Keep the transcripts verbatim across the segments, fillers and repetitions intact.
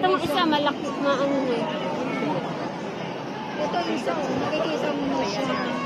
Itong isa malaki na ano na eh. Ito yung isa, nakikita mo na siya.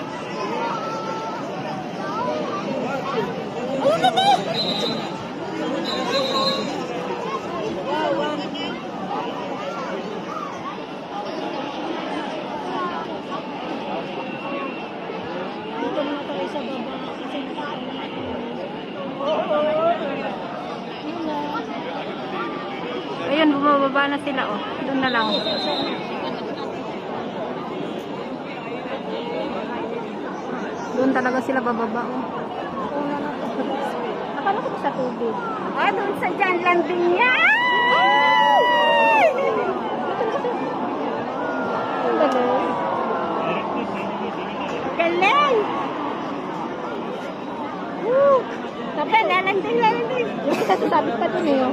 Ano na ba? Wow, wow. Dito na tayo sa baba kasi Ayun, bumababa na sila, oh. Doon na lang. Doon talaga sila bababa, oh. akala ko sa tubig. Ah, doon sa dyan landing niya! Galing! Woo! Sabi, lalanding, lalanding. Yung isa sasabit pa dun eh.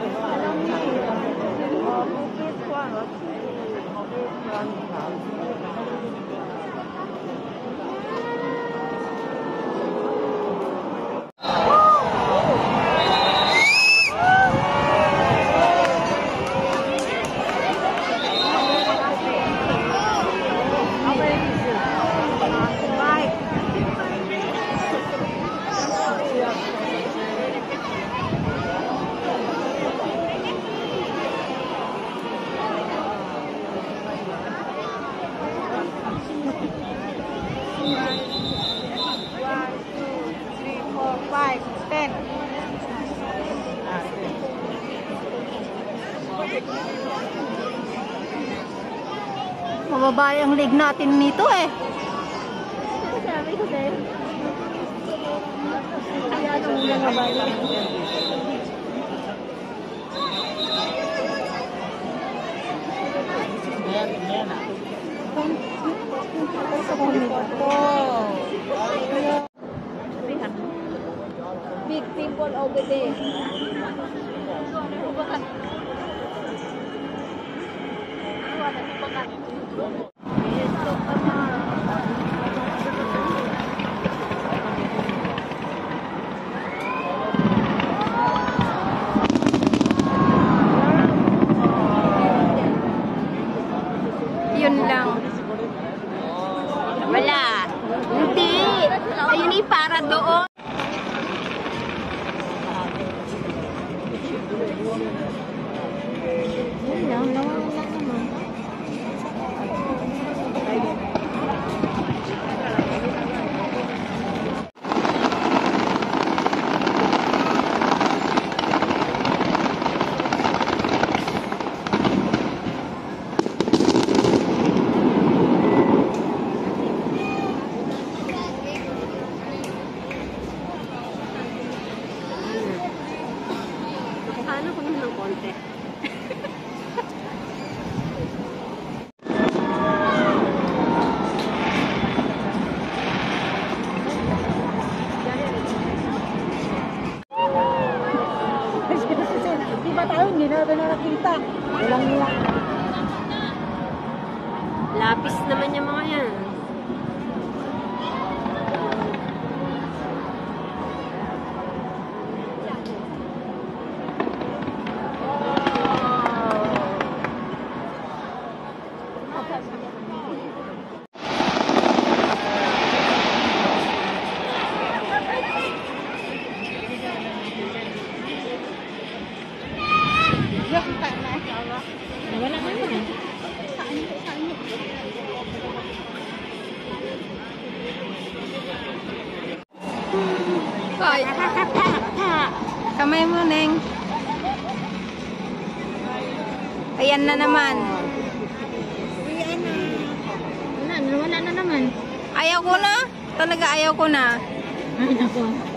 five, ten. Mababa ang leg natin nito eh. Sabi ko din. Kaya nung nangabali. Big people over there. Yun lang. Wala. Hindi. Ayun eh, para doon. Yun lang, nawawala naman. Paano ko naman ng konti? Di ba tayo, hindi na natin nakakita. Walang nila. Lapis naman yung mga yan. Wala ka naman. Koy. Kamay mo, Neng. Ayan na naman. Wala, wala na naman. Ayaw ko na. Talaga ayaw ko na. Ay, nako.